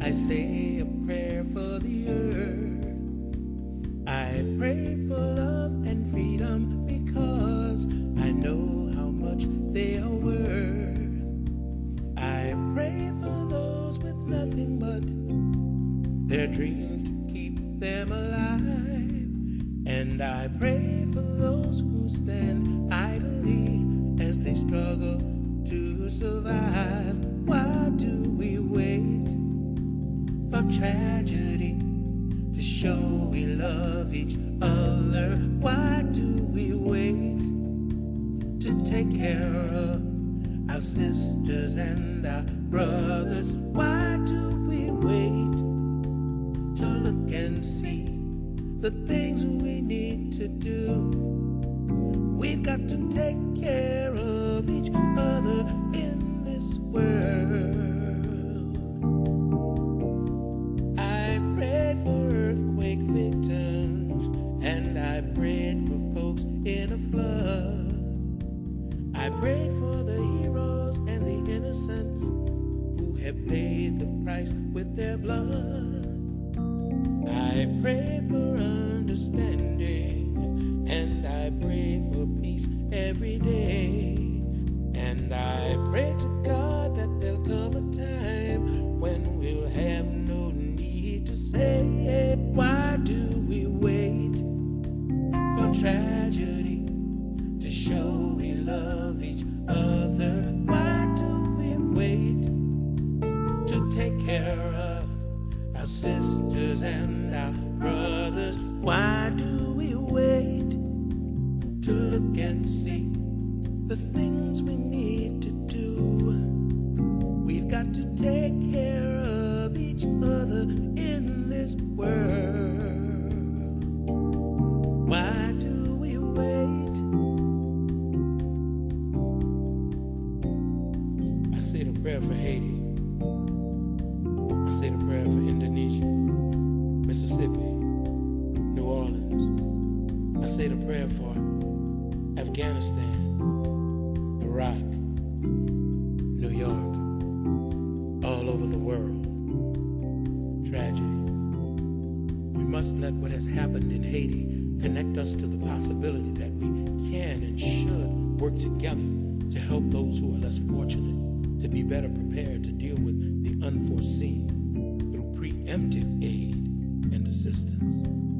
I say a prayer for the earth. I pray for love and freedom because I know how much they are worth. I pray for those with nothing but their dreams to keep them alive. And I pray for those who stand idly as they struggle to survive. Why do we wait for tragedy to show we love each other? Why do we wait to take care of our sisters and our brothers? Why do we wait to look and see the things we need to do? We've got to take care of each other in this world. I prayed for earthquake victims, and I prayed for folks in a flood. I prayed for the heroes and the innocents who have paid the price with their blood. I pray for understanding, and I pray for peace every day. And I pray to God that there'll come a time when we'll have no need to say, why do we wait for tragedy to show we love each other? Why do we wait to take care of our sisters and our brothers? Why do we wait to look and see the things we need to do? We've got to take care of each other in this world. Why do we wait? I say the prayer for Haiti. I say the prayer for Indonesia, Mississippi, New Orleans. I say the prayer for Afghanistan, Iraq, New York, all over the world. Tragedies. We must let what has happened in Haiti connect us to the possibility that we can and should work together to help those who are less fortunate to be better prepared to deal with the unforeseen through preemptive aid and assistance.